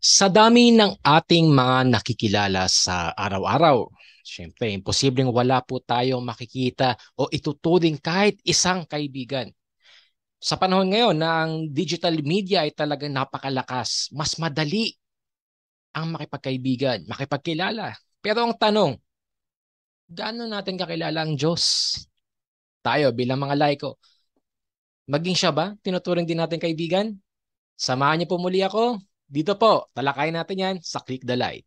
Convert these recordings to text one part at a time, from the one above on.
Sa dami ng ating mga nakikilala sa araw-araw, siyempre, imposibleng wala po tayong makikita o ituturing kahit isang kaibigan. Sa panahon ngayon na ang digital media ay talagang napakalakas, mas madali ang makipagkaibigan, makipagkilala. Pero ang tanong, gaano natin kakilala ang Diyos? Tayo bilang mga laiko, maging siya ba tinuturing din natin kaibigan? Samahan niyo po muli ako. Dito po, talakayin natin yan sa Click the Light.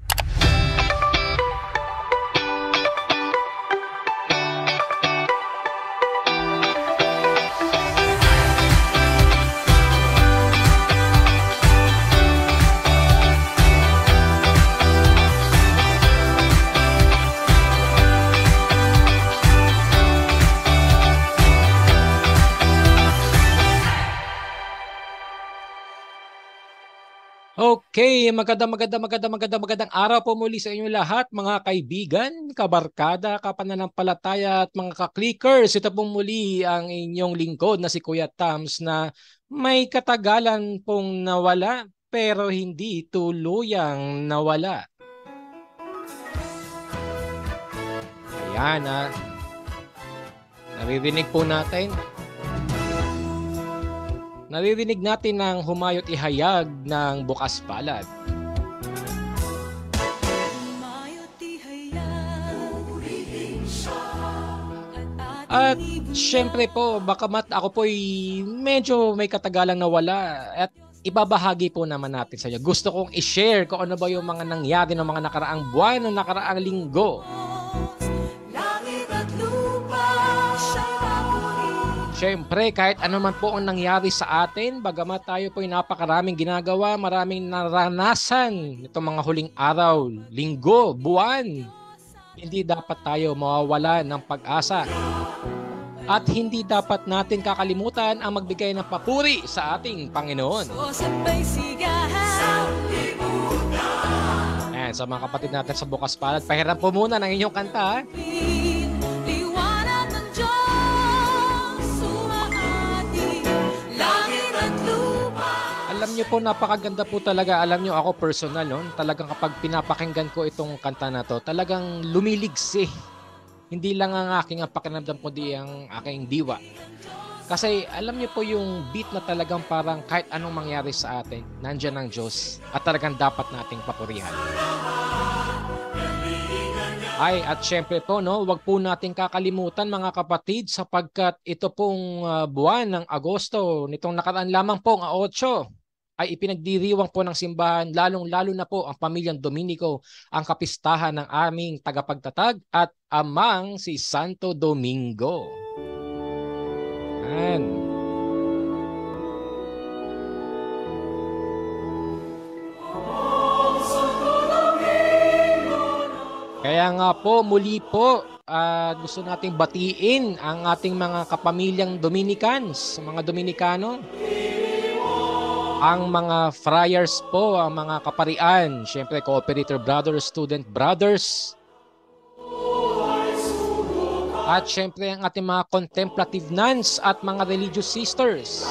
Okay, magandang araw po muli sa inyo lahat, mga kaibigan, kabarkada, kapananampalataya at mga ka-clickers. Ito po muli ang inyong lingkod na si Kuya Tams na may katagalan pong nawala pero hindi tuluyang nawala. Ayan, naririnig po natin. Naririnig natin ng humayot ihayag ng bukas palad. At syempre po, bakamat ako po'y medyo may katagalang nawala at ibabahagi po naman natin sa inyo. Gusto kong i-share kung ano ba yung mga nangyari ng mga nakaraang buwan o nakaraang linggo. Siyempre, kahit ano man po ang nangyari sa atin, bagamat tayo po'y napakaraming ginagawa, maraming naranasan itong mga huling araw, linggo, buwan, hindi dapat tayo mawawala ng pag-asa. At hindi dapat natin kakalimutan ang magbigay ng papuri sa ating Panginoon. Ayan, sa mga kapatid natin sa bukas palad, pahiram po muna ng inyong kanta. Alam niyo po, napakaganda po talaga. Alam niyo, ako personal, no? Talagang kapag pinapakinggan ko itong kanta na to, talagang lumiligsi. Hindi lang ang aking pakiramdam, kundi ang aking diwa. Kasi alam niyo po yung beat na talagang parang kahit anong mangyari sa atin, nandiyan ang Diyos at talagang dapat nating papurihan. Ay, at syempre po, no, wag po nating kakalimutan mga kapatid sapagkat ito pong buwan ng Agosto, nitong nakaraan lamang po ang 8, ay ipinagdiriwang po ng simbahan, lalong-lalo na po ang pamilyang Dominiko, ang kapistahan ng aming tagapagtatag at amang si Santo Domingo. Yan. Kaya nga po, muli po, gusto nating batiin ang ating mga kapamilyang Dominicans, mga Dominikano, ang mga friars po, ang mga kaparian, syempre cooperator brothers, student brothers, at syempre ang ating mga contemplative nuns at mga religious sisters.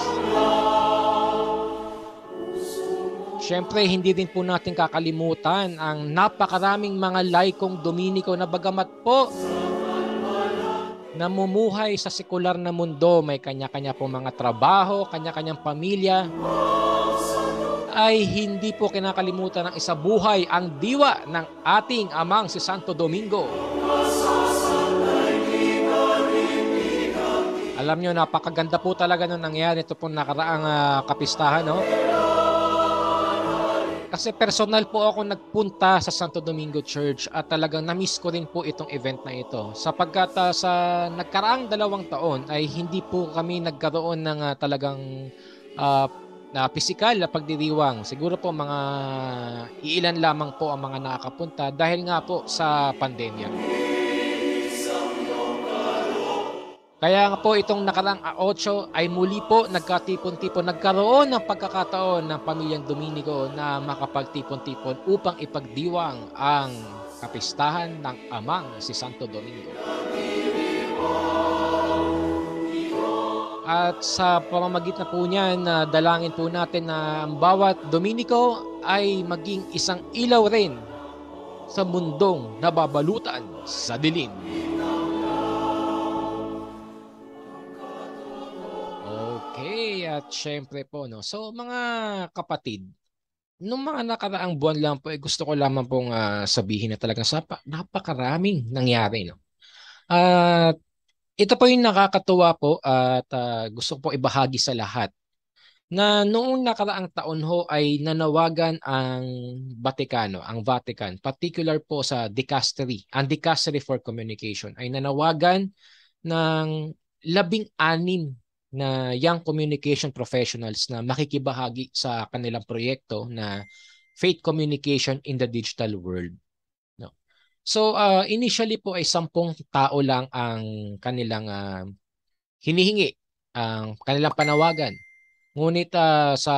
Syempre, hindi din po natin kakalimutan ang napakaraming mga laikong Dominiko na bagamat po namumuhay sa sekular na mundo, may kanya-kanya po mga trabaho, kanya-kanyang pamilya, ay hindi po kinakalimutan ng isabuhay ang diwa ng ating amang si Santo Domingo. Alam nyo, napakaganda po talaga nung nangyari ito pong nakaraang kapistahan, no? Kasi personal po ako nagpunta sa Santo Domingo Church at talagang na-miss ko rin po itong event na ito. Sapagkat sa nagkaraang 2 taon ay hindi po kami nagkaroon ng talagang na pisikal na pagdiriwang. Siguro po mga iilan lamang po ang mga nakakapunta dahil nga po sa pandemya. Kaya nga po itong nakarang 8 ay muli po nagkatipon-tipon. Nagkaroon ng pagkakataon ng pamilyang Dominiko na makapagtipon-tipon upang ipagdiwang ang kapistahan ng amang si Santo Domingo. At sa pamamagitan po niyan, dalangin po natin na ang bawat Dominiko ay maging isang ilaw rin sa mundong nababalutan sa dilim. Okay, at syempre po, no. So mga kapatid, nung mga nakaraang buwan lang po, gusto ko lamang pong sabihin na talagang napakaraming nangyari, no. At ito po yung nakakatuwa po at gusto ko po ibahagi sa lahat na noong nakaraang taon ho ay nanawagan ang Vatican, particular po sa dicastery, ang dicastery for communication ay nanawagan ng 16 na young communication professionals na makikibahagi sa kanilang proyekto na faith communication in the digital world. No? So initially po ay 10 tao lang ang kanilang hinihingi, ang kanilang panawagan. Ngunit sa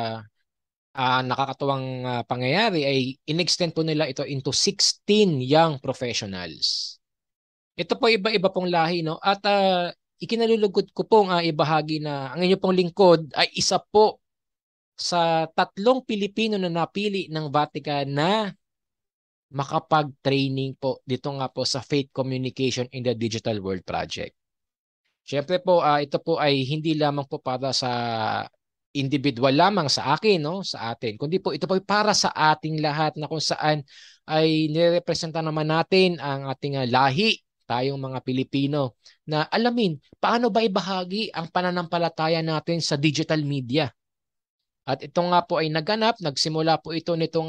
nakakatuwang pangyayari ay inextend po nila ito into 16 young professionals. Ito po iba-iba pong lahi, no? At ikinalulugod ko pong ibahagi na ang inyo pong lingkod ay isa po sa 3 Pilipino na napili ng Vatican na makapag-training po dito nga po sa Faith Communication in the Digital World Project. Siyempre po, ito po ay hindi lamang po para sa individual lamang sa akin, no, sa atin, kundi po ito po ay para sa ating lahat na kung saan ay nirepresenta naman natin ang ating lahi, tayong mga Pilipino, na alamin paano ba ibahagi ang pananampalataya natin sa digital media. At ito nga po ay nagsimula po ito nitong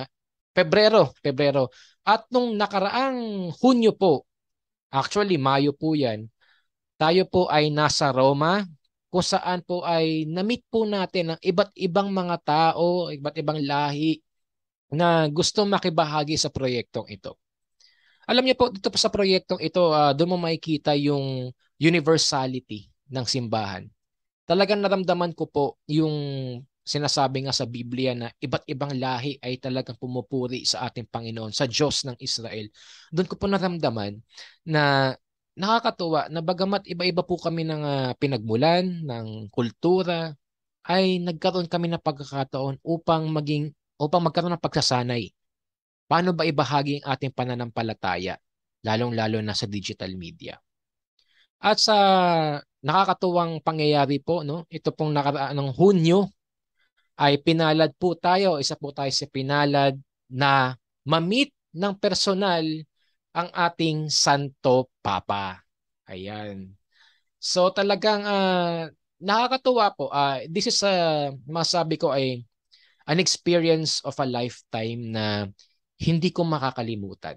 Pebrero. At nung nakaraang Hunyo po, actually Mayo po yan, tayo po ay nasa Roma kung saan po ay na-meet po natin ang iba't ibang mga tao, iba't ibang lahi na gusto makibahagi sa proyektong ito. Alam niyo po, dito po sa proyektong ito, doon mo makikita yung universality ng simbahan. Talagang naramdaman ko po yung sinasabi nga sa Biblia na iba't ibang lahi ay talagang pumupuri sa ating Panginoon, sa Diyos ng Israel. Doon ko po naramdaman na nakakatuwa na bagamat iba-iba po kami ng pinagmulan, ng kultura, ay nagkaroon kami ng pagkakataon upang magkaroon ng pagsasanay. Paano ba ibahagi ang ating pananampalataya, lalong-lalo na sa digital media? At sa nakakatuwang pangyayari po, no, ito pong nakaraan ng Hunyo, ay pinalad po tayo, isa po tayo sa pinalad na ma-meet ng personal ang ating Santo Papa. Ayan. So talagang nakakatuwa po. This is masabi ko ay an experience of a lifetime na hindi ko makakalimutan.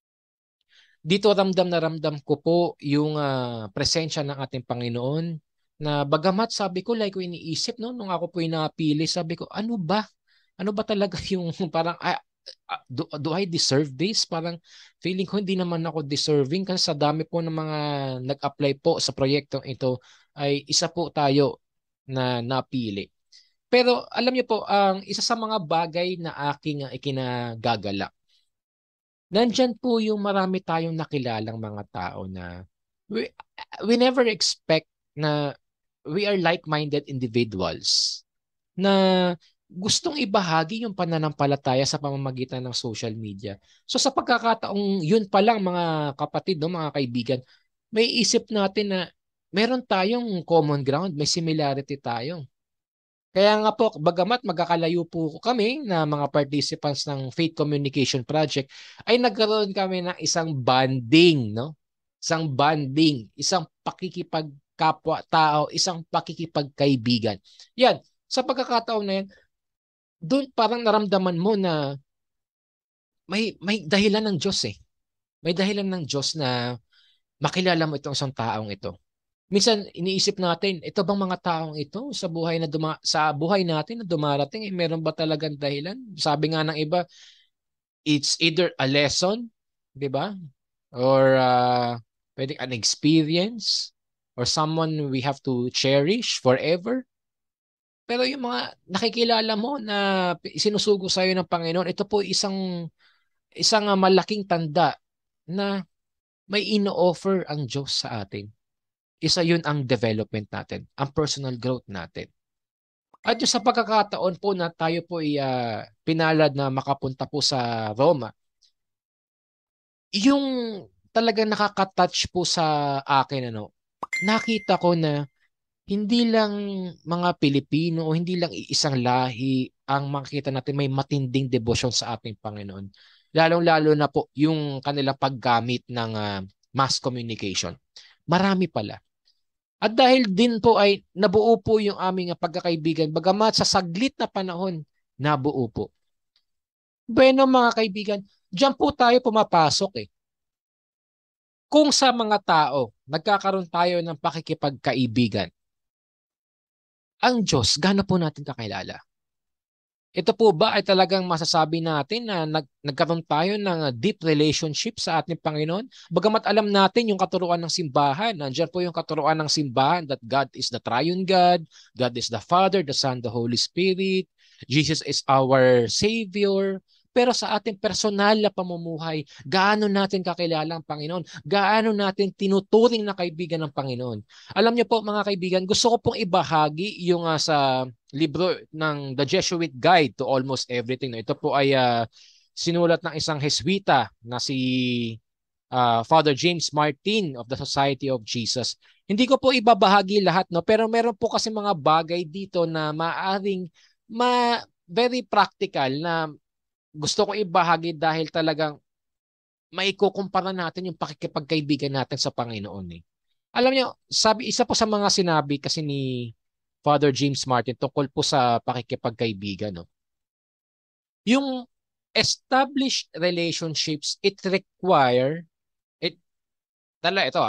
Dito ramdam na ramdam ko po yung presensya ng ating Panginoon na bagamat sabi ko like ko iniisip no nung ako po napili, sabi ko ano ba? Ano ba talaga yung parang do I deserve this? Parang feeling ko hindi naman ako deserving kasi sa dami po ng mga nag-apply po sa proyektong ito ay isa po tayo na napili. Pero alam niyo po, ang isa sa mga bagay na aking ikinagagalak, nandyan po yung marami tayong nakilalang mga tao na we, we never expect na we are like-minded individuals na gustong ibahagi yung pananampalataya sa pamamagitan ng social media. So sa pagkakataong yun pa lang mga kapatid, no, mga kaibigan, may isip natin na meron tayong common ground, may similarity tayo. Kaya nga po, bagamat magkakalayo po kami na mga participants ng Faith Communication Project, ay nagkaroon kami ng isang bonding, no? Isang bonding, isang pakikipagkapwa-tao, isang pakikipagkaibigan. Yan, sa pagkakataon na yan, doon parang naramdaman mo na may dahilan ng Diyos eh. May dahilan ng Diyos na makilala mo itong isang taong ito. Minsan iniisip natin, ito bang mga taong ito sa buhay sa buhay natin na dumarating, meron ba talagang dahilan? Sabi nga ng iba, it's either a lesson, 'di ba? Or pwedeng an experience or someone we have to cherish forever. Pero yung mga nakikilala mo na sinusugo sa iyo ng Panginoon, ito po isang malaking tanda na may ino-offer ang Diyos sa atin. Isa yun ang development natin, ang personal growth natin. At yung sa pagkakataon po na tayo po ay pinalad na makapunta po sa Roma, yung talagang nakaka-touch po sa akin, nakita ko na hindi lang mga Pilipino o hindi lang iisang lahi ang makikita natin may matinding debosyon sa ating Panginoon. Lalong-lalo na po yung kanilang paggamit ng mass communication. Marami pala. At dahil din po ay nabuo po yung aming pagkakaibigan, bagamat sa saglit na panahon, nabuo po. Bueno mga kaibigan, diyan po tayo pumapasok eh. Kung sa mga tao, nagkakaroon tayo ng pakikipagkaibigan, ang Diyos, gaano po natin kakilala? Ito po ba ay talagang masasabi natin na nagkaroon tayo ng deep relationship sa ating Panginoon? Bagamat alam natin yung katuruan ng simbahan, nandiyan po yung katuruan ng simbahan that God is the triune God, God is the Father, the Son, the Holy Spirit, Jesus is our Savior. Pero sa ating personal na pamumuhay, gaano natin kakilala ang Panginoon? Gaano natin tinuturing na kaibigan ng Panginoon? Alam niyo po mga kaibigan, gusto ko pong ibahagi yung sa libro ng The Jesuit Guide to Almost Everything. Ito po ay sinulat ng isang Heswita na si Father James Martin of the Society of Jesus. Hindi ko po ibabahagi lahat, no, pero meron po kasi mga bagay dito na maaring very practical na gusto ko ibahagi dahil talagang maikukumpara natin yung pakikipagkaibigan natin sa Panginoon eh. Alam niyo, isa po sa mga sinabi kasi ni Father James Martin tungkol po sa pakikipagkaibigan, no? Yung established relationships, it ito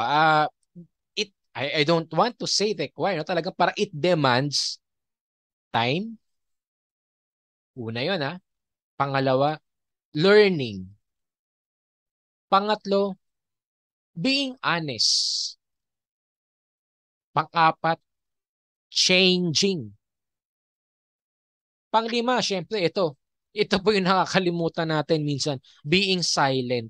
I don't want to say require, no? Talaga para it demands time. Una 'yon, ha. Pangalawa, learning. Pangatlo, being honest. Pang-apat, changing. Panglima, syempre ito. Ito po yung nakakalimutan natin minsan, being silent.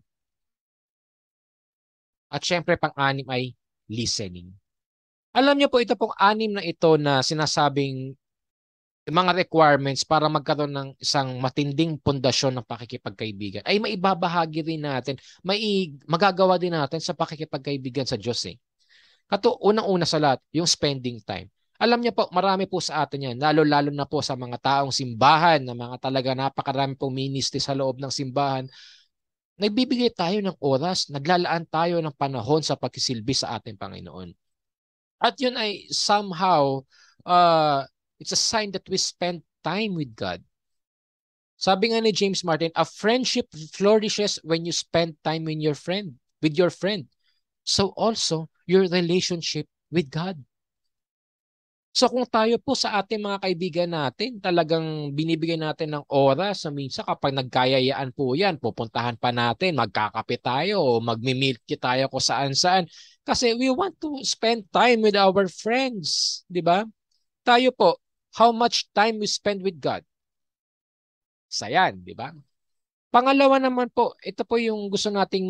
At syempre pang-anim ay listening. Alam niyo po ito pong anim na ito na sinasabing mga requirements para magkaroon ng isang matinding pundasyon ng pakikipagkaibigan ay maibabahagi rin natin, magagawa din natin sa pakikipagkaibigan sa Diyos eh. Unang-una sa lahat, yung spending time. Alam niyo po, marami po sa atin yan, lalo-lalo na po sa mga taong simbahan, na mga talaga napakarami pong ministry sa loob ng simbahan. Nagbibigay tayo ng oras, naglalaan tayo ng panahon sa pagsisilbi sa ating Panginoon. At yun ay somehow, it's a sign that we spend time with God. Sabi nga ni James Martin, a friendship flourishes when you spend time with your friend. So also, your relationship with God. So kung tayo po sa ating mga kaibigan natin, talagang binibigyan natin ng oras sa minsan kapag nagkayayaan po yan, pupuntahan pa natin, magkakape tayo o magmi-milk tea tayo kung saan-saan. Kasi we want to spend time with our friends, di ba? Tayo po, how much time we spend with God? Sa yan, di ba? Pangalawa naman po, ito po yung gusto nating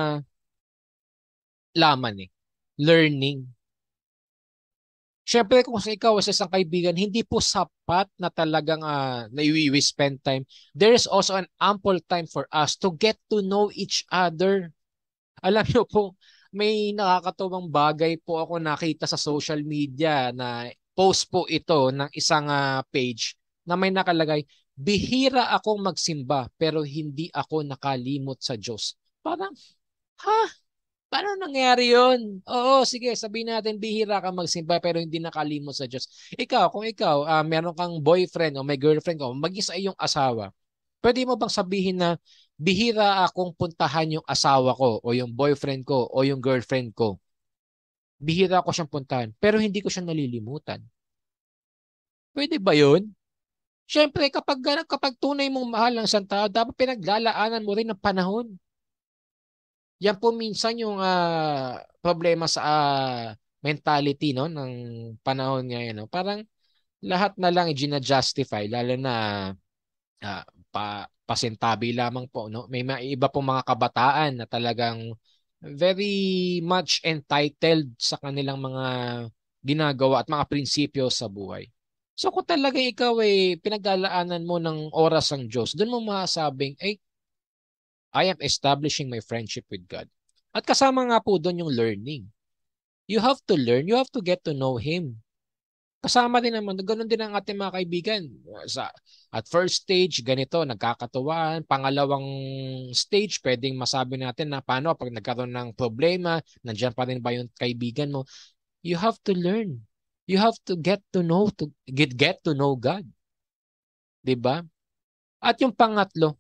malaman eh. Learning. Siyempre kung ikaw sa isang kaibigan, hindi po sapat na talagang na we spend time. There is also an ample time for us to get to know each other. Alam niyo po, may nakakatuwang bagay po ako nakita sa social media na post po ito ng isang page na may nakalagay, bihira akong magsimba pero hindi ako nakalimot sa Diyos. Parang, ha? Paano nangyari yun? Oo, sige, sabihin natin bihira ka magsimba pero hindi nakalimot sa Diyos. Ikaw, kung ikaw, meron kang boyfriend o may girlfriend ka o maging sa iyong asawa, pwede mo bang sabihin na bihira akong puntahan yung asawa ko o yung boyfriend ko o yung girlfriend ko? Bihira ako siyang puntahan pero hindi ko siya nalilimutan. Pwede ba yun? Siyempre, kapag tunay mong mahal ng isang tao, dapat pinaglalaanan mo rin ng panahon. Yan po minsan yung problema sa mentality no ng panahon ngayon no. Parang lahat na lang i-justify lalo na pasintabi lamang po no. May iba pong mga kabataan na talagang very much entitled sa kanilang mga ginagawa at mga prinsipyo sa buhay. So kung talaga ikaw ay pinaglalaanan mo ng oras ang Diyos, doon mo masabing, ay, I am establishing my friendship with God. At kasama nga po doon yung learning. You have to learn, you have to get to know Him. Kasama din naman, ganun din ang ating mga kaibigan. At first stage, ganito, nagkakatuwaan. Pangalawang stage, pwedeng masabi natin na paano pag nagkaroon ng problema, nandiyan pa rin ba yung kaibigan mo? You have to learn. You have to get to know God. 'Di ba? At yung pangatlo,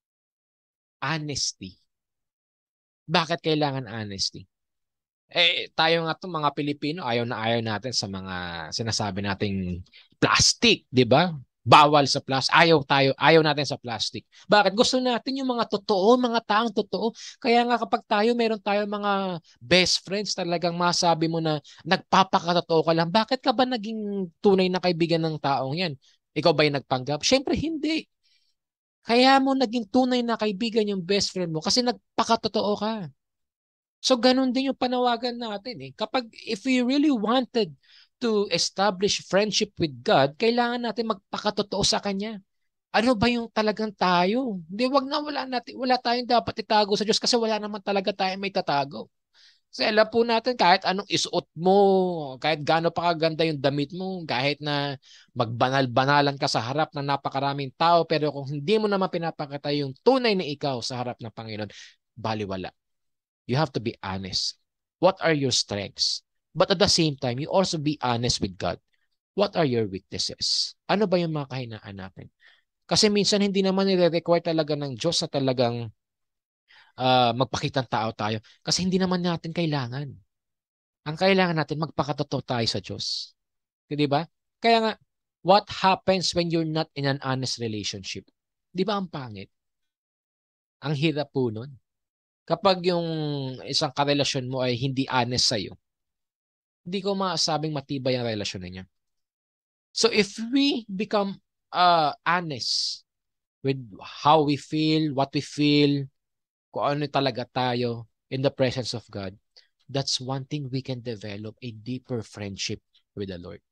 honesty. Bakit kailangan honesty? Tayo nga 'tong mga Pilipino, ayaw na ayaw natin sa mga sinasabi nating plastic, 'di ba? Bawal sa plastic. Ayaw natin sa plastic. Bakit? Gusto natin yung mga totoo, mga taong totoo. Kaya nga kapag meron tayo mga best friends, talagang masabi mo na nagpapakatotoo ka lang. Bakit ka ba naging tunay na kaibigan ng taong yan? Ikaw ba yung nagpanggap? Siyempre hindi. Kaya mo naging tunay na kaibigan yung best friend mo kasi nagpakatotoo ka. So ganun din yung panawagan natin eh. If we really wanted to establish friendship with God, kailangan natin magpakatotoo sa Kanya. Ano ba yung talagang tayo? Hindi, wala tayong dapat itago sa Diyos kasi wala naman talaga tayong may tatago. Kasi alam po natin kahit anong isuot mo, kahit gaano pa kaganda yung damit mo, kahit na magbanal-banalan ka sa harap ng napakaraming tao, pero kung hindi mo naman pinapakita yung tunay na ikaw sa harap ng Panginoon, baliwala. You have to be honest. What are your strengths? But at the same time, you also be honest with God. What are your weaknesses? Ano ba yung mga kahinaan natin? Kasi minsan hindi naman nire-require talaga ng Diyos na talagang magpakitang tao tayo. Kasi hindi naman natin kailangan. Ang kailangan natin, magpakatotoo tayo sa Diyos. Di ba? Kaya nga, what happens when you're not in an honest relationship? Di ba ang pangit? Ang hirap po nun. Kapag yung isang karelasyon mo ay hindi honest sa'yo, hindi ko masabing matibay ang relasyon niya. So if we become honest with how we feel, what we feel, kung ano talaga tayo in the presence of God, that's one thing we can develop a deeper friendship with the Lord.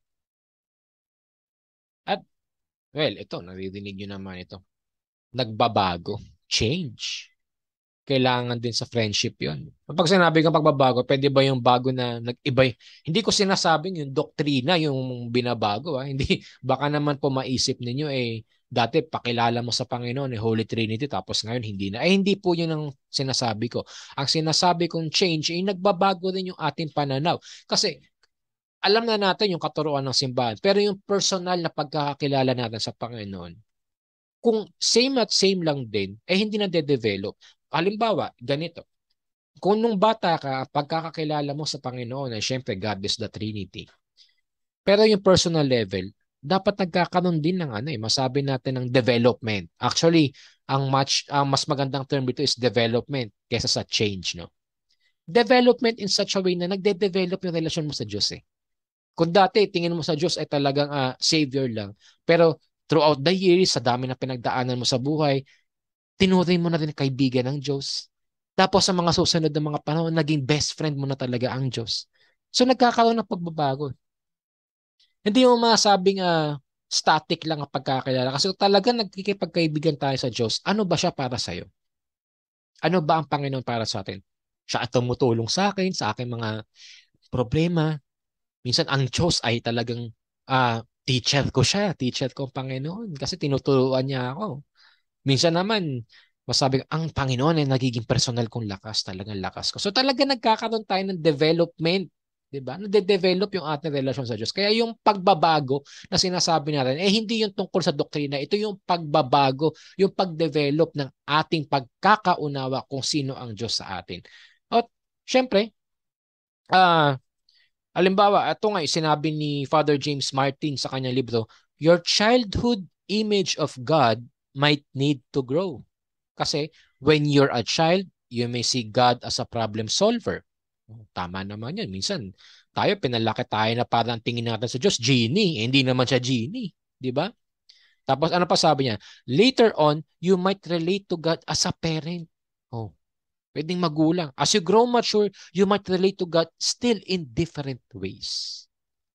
At, well, ito, naririnig nyo naman ito. Nagbabago. Change. Kailangan din sa friendship yon. Kapag sinabi kong pagbabago, pwede ba yung bago na nag-iba? Hindi ko sinasabing yung doktrina yung binabago. Hindi, baka naman po maisip ninyo dati pakilala mo sa Panginoon Holy Trinity tapos ngayon hindi na. Hindi po yun ang sinasabi ko. Ang sinasabi kong change ay nagbabago din yung ating pananaw. Kasi alam na natin yung katuruan ng simbahan, pero yung personal na pagkakakilala natin sa Panginoon, kung same at same lang din, hindi na de-develop. Halimbawa, ganito. Kung nung bata ka, pagkakakilala mo sa Panginoon ay syempre God is the Trinity. Pero yung personal level, dapat nagkakaroon din ng masabi natin ng development. Actually, ang mas magandang term dito is development kaysa sa change, no? Development in such a way na nagde-develop yung relasyon mo sa Diyos eh. Kung dati tingin mo sa Diyos ay talagang savior lang, pero throughout the years, sa dami na pinagdaanan mo sa buhay, tinuring mo na rin kaibigan ng Diyos. Tapos sa mga susunod na mga panahon, naging best friend mo na talaga ang Diyos. So nagkakaroon ng pagbabago. Hindi mo masabing static lang ang pagkakilala. Kasi talaga nagkikipagkaibigan tayo sa Diyos, ano ba siya para sa'yo? Ano ba ang Panginoon para sa atin? Siya at tumutulong sa akin, sa aking mga problema. Minsan ang Diyos ay talagang teacher ko siya, teacher ko ang Panginoon kasi tinuturuan niya ako. Minsan naman, masabi ko, ang Panginoon ay nagiging personal kong lakas, talagang lakas ko. So talaga nagkakaroon tayo ng development, di ba? Nade-develop yung ating relasyon sa Diyos. Kaya yung pagbabago na sinasabi natin, hindi yung tungkol sa doktrina, ito yung pagbabago, yung pag-develop ng ating pagkakaunawa kung sino ang Diyos sa atin. At syempre, halimbawa, ito nga sinabi ni Father James Martin sa kanyang libro, your childhood image of God might need to grow. Kasi when you're a child, you may see God as a problem solver. Tama naman yun. Minsan, pinalaki tayo na parang tingin natin sa Diyos, genie. Hindi naman siya genie. Di ba? Tapos ano pa sabi niya? Later on, you might relate to God as a parent. Oh, pwedeng magulang. As you grow mature, you might relate to God still in different ways.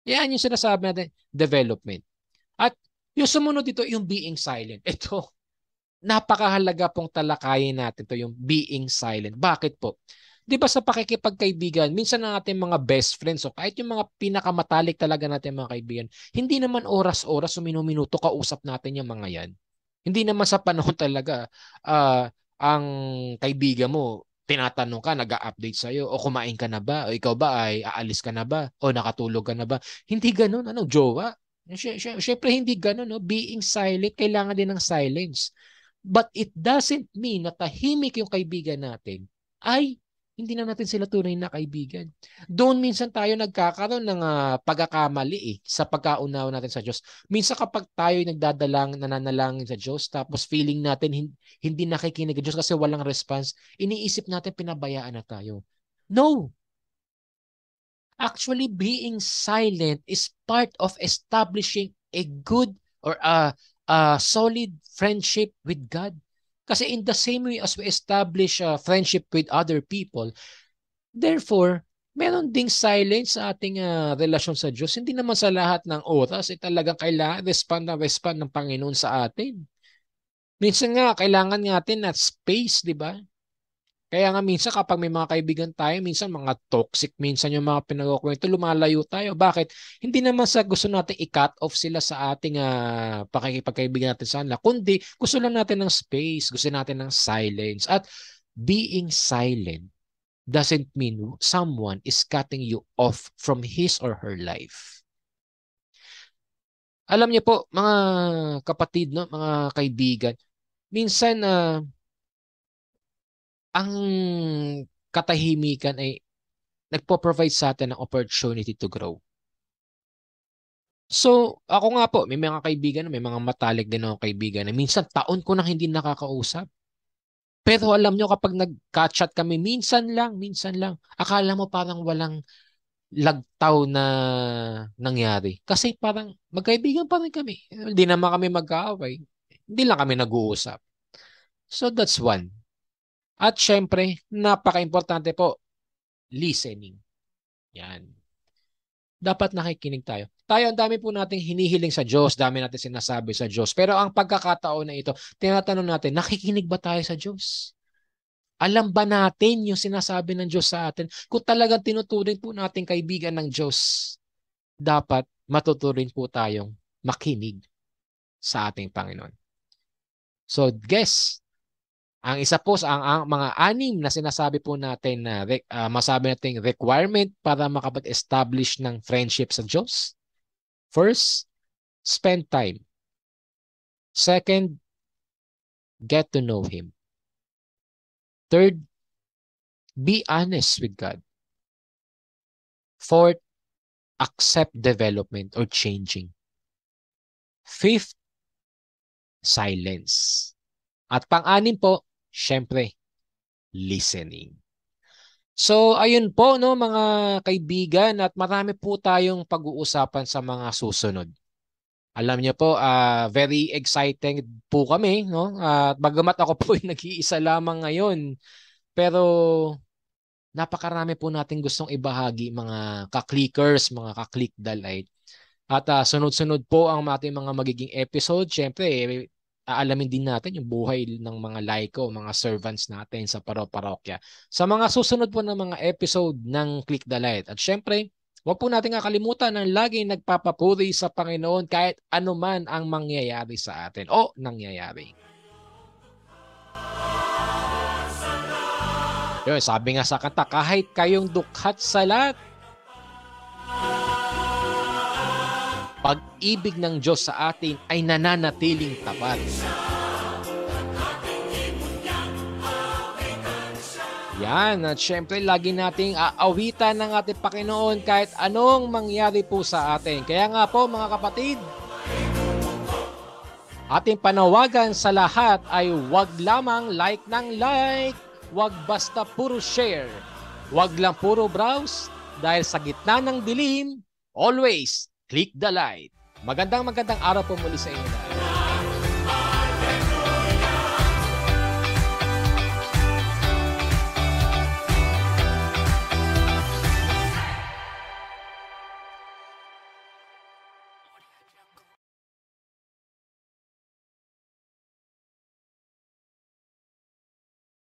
Yan yung sinasabi natin, development. At yung sumunod dito, yung being silent. Ito, napakahalaga pong talakayin natin to yung being silent. Bakit po? Di ba sa pakikipagkaibigan, minsan ang ating mga best friends o kahit yung mga pinakamatalik talaga natin mga kaibigan, hindi naman oras-oras o minuto kausap natin yung mga yan. Hindi naman sa panahon talaga ang kaibigan mo, tinatanong ka, nag-update sa'yo, o kumain ka na ba? O ikaw ba ay aalis ka na ba? O nakatulog ka na ba? Hindi ganun. Ano, jowa? Siyempre hindi ganun. No? Being silent, kailangan din ng silence. But it doesn't mean na tahimik yung kaibigan natin ay hindi na natin sila tunay na kaibigan. Doon minsan tayo nagkakaroon ng pagkakamali sa pagkaunawa natin sa Diyos. Minsan kapag tayo nananalangin sa Diyos, tapos feeling natin hindi nakikinig ang Diyos kasi walang response, iniisip natin pinabayaan na tayo. No! Actually, being silent is part of establishing a good or a solid friendship with God. Kasi in the same way as we establish a friendship with other people, therefore, meron ding silence sa ating relasyon sa Diyos. Hindi naman sa lahat ng oras talagang kailangan respond ng Panginoon sa atin. Minsan nga, kailangan natin at space, di ba? Kaya nga minsan kapag may mga kaibigan tayo, minsan mga toxic, minsan yung mga pinagkukwento, lumalayo tayo. Bakit? Hindi naman sa gusto natin i-cut off sila sa ating pakikipagkaibigan natin sa kanila, kundi gusto lang natin ng space, gusto natin ng silence. At being silent doesn't mean someone is cutting you off from his or her life. Alam niyo po, mga kapatid, no, mga kaibigan, minsan ang katahimikan ay nagpo-provide sa atin ng opportunity to grow. So, ako nga po, may mga kaibigan, may mga matalik din ako kaibigan na minsan taon ko nang hindi nakakausap. Pero alam nyo, kapag nag-chat kami, minsan lang, akala mo parang walang lagtaw na nangyari. Kasi parang magkaibigan pa rin kami. Hindi naman kami magkaaway. Hindi lang kami nag-uusap. So, that's one. At syempre, napaka-importante po, listening. Yan. Dapat nakikinig tayo. Tayo, ang dami po nating hinihiling sa Diyos, dami natin sinasabi sa Diyos. Pero ang pagkakataon na ito, tinatanong natin, nakikinig ba tayo sa Diyos? Alam ba natin yung sinasabi ng Diyos sa atin? Kung talagang tinuturing po natin kaibigan ng Diyos, dapat matuturing po tayong makinig sa ating Panginoon. So, guess, ang isa po ang mga anim na sinasabi po natin na masabi nating requirement para makapag-establish ng friendship sa Diyos. First, spend time. Second, get to know Him. Third, be honest with God. Fourth, accept development or changing. Fifth, silence. At pang-anim po, syempre, listening. So, ayun po, no, mga kaibigan, at marami po tayong pag-uusapan sa mga susunod. Alam niyo po, very exciting po kami, no? At bagamat ako po ay nag-iisa lamang ngayon, pero napakarami po nating gustong ibahagi, mga ka-clickers, mga ka-click delight. At sunod-sunod po ang ating mga magiging episode. Siyempre, aalamin din natin yung buhay ng mga laiko, mga servants natin sa parokya. Sa mga susunod po ng mga episode ng Click the Light. At syempre, huwag po natin kakalimutan na laging nagpapapuri sa Panginoon kahit anuman ang mangyayari sa atin o nangyayari. Yun, sabi nga sa kanta, kahit kayong dukhat sa lahat, pag-ibig ng Diyos sa atin ay nananatiling tapat. Yan, at syempre lagi nating aawitan ng ating Panginoon kahit anong mangyari po sa atin. Kaya nga po mga kapatid, ating panawagan sa lahat ay wag lamang like ng like, wag basta puro share, wag lang puro browse, dahil sa gitna ng dilim, always click the light. Magandang araw po muli sa inyo.